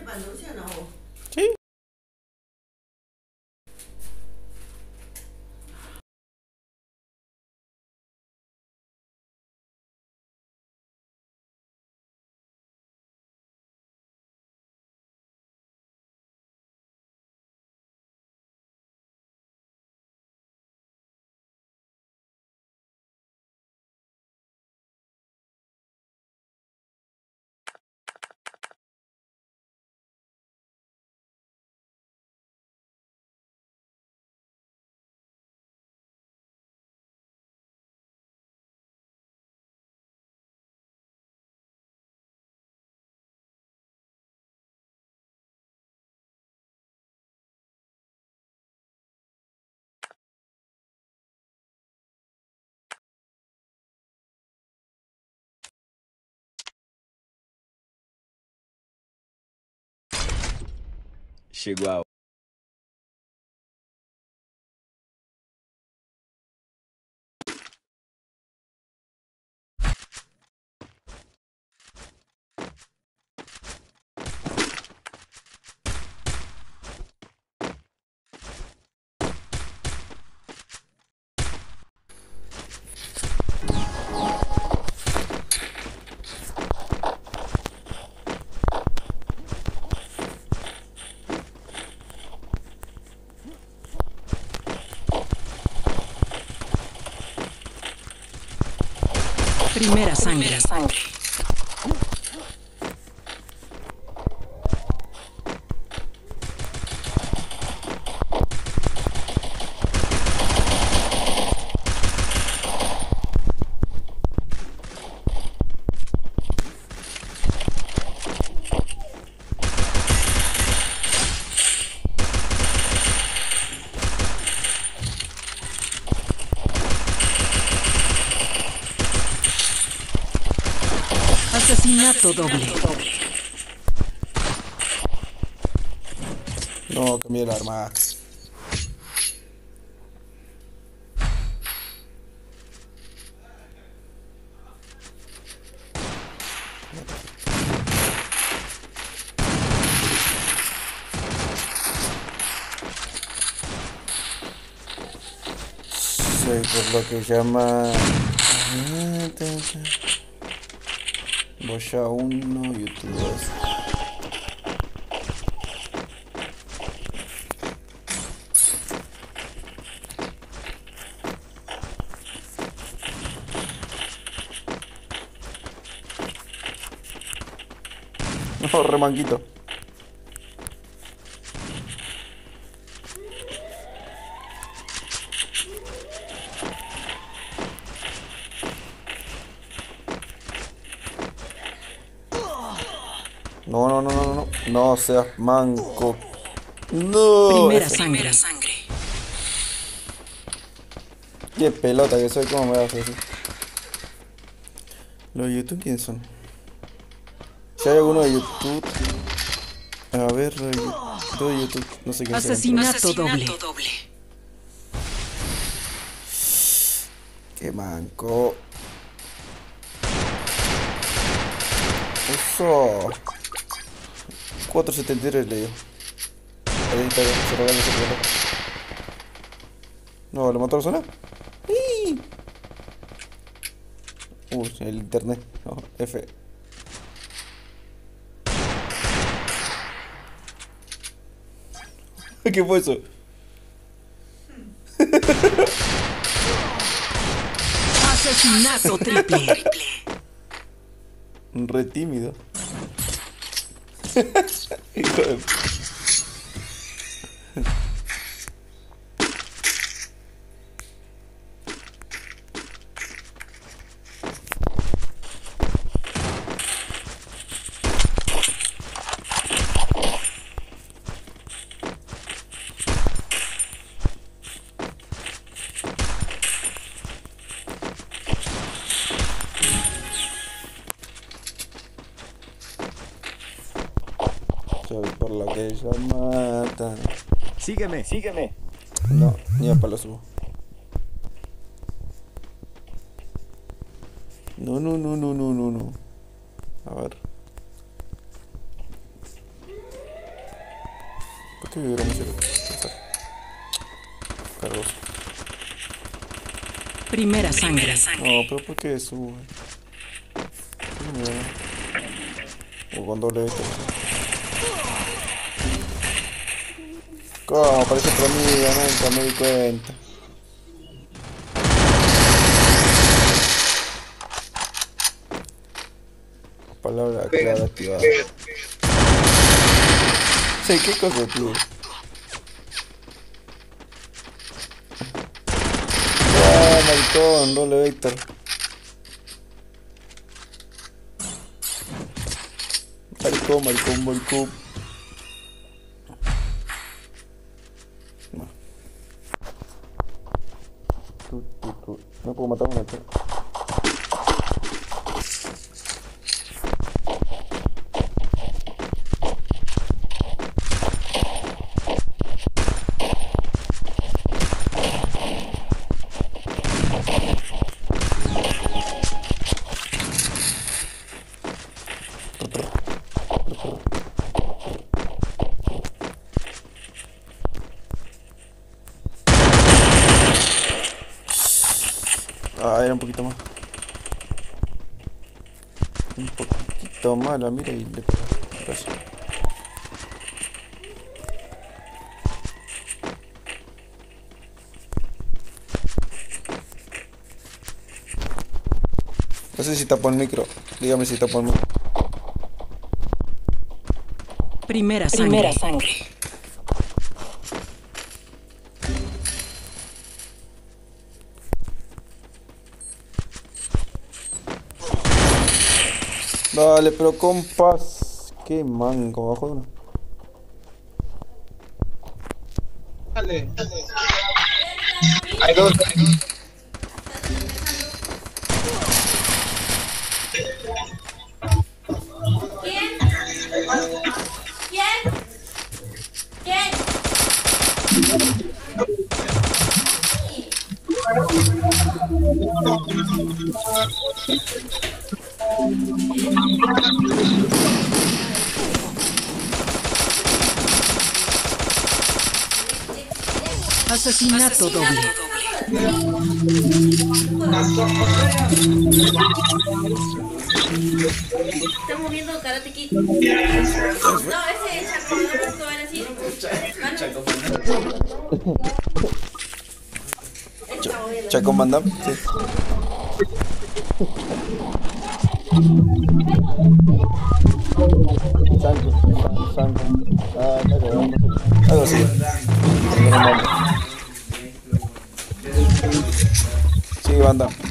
pan dulce o no? Sí. Chegou a Primera sangre. Asesinato doble. No, cambié el arma. Soy por lo que llama Boya 1, YouTube 2. No, remanquito. No, no, no, no, no. No seas manco. No. Primera F. sangre. Qué pelota que soy, ¿cómo me vas a decir? ¿Los de YouTube quiénes son? Si hay alguno de YouTube. A ver, todo de YouTube. No sé quién será. Asesinato doble. Qué manco. Eso. 473 le dio. Ahí está, se regala ese reloj. No, ¿le mató a la zona? ¡Ih! El internet. No, F. ¿Qué fue eso? Asesinato triple. Re tímido. Hijo de... Soy por lo que ella mata. Sígueme. No, ni a palo subo. No, no, no, no, no, no, no. A ver. ¿Qué hubiéramos hecho? Cargoso. Primera sangre. No, pero ¿por qué sube? O con doble esto. ¿Cómo? Parece otra amiga, nunca me di cuenta. Palabra clave activada. Sí, ¿qué cosa, tío? Ah, maricón, doble Vector. Maricón, maricón, maricón. No. No puedo matar a una chica. Ah, era un poquito más. Un poquito más, la mira y le pega. Gracias. No sé si tapo el micro. Dígame si tapo el micro. Primera sangre. Dale, pero compas. Qué mango, bajo de uno. Dale. Hay dos. Asesinato doble. Está moviendo Karate Kid. No, ese Chaco, no van así. Chaco Mandam, sí. Sanko. Ah, algo así. Sí, banda.